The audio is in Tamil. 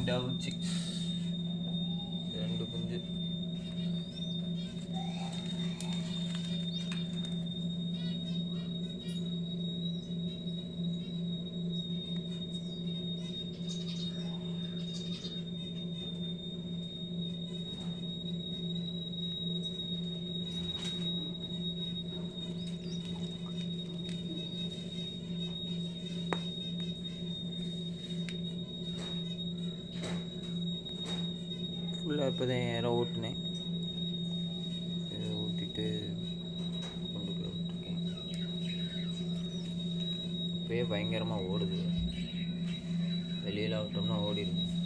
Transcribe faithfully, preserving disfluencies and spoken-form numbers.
டவ் சிக்ஸ் ரெண்டு குஞ்சு. ஃபுல்லாக இப்போ தான் ஏற ஓட்டினேன். இதை ஊற்றிட்டு கொண்டு போய் விட்டுருக்கேன். இப்போயே பயங்கரமாக ஓடுது. வெளியில் விட்டோம்னா ஓடிடுது.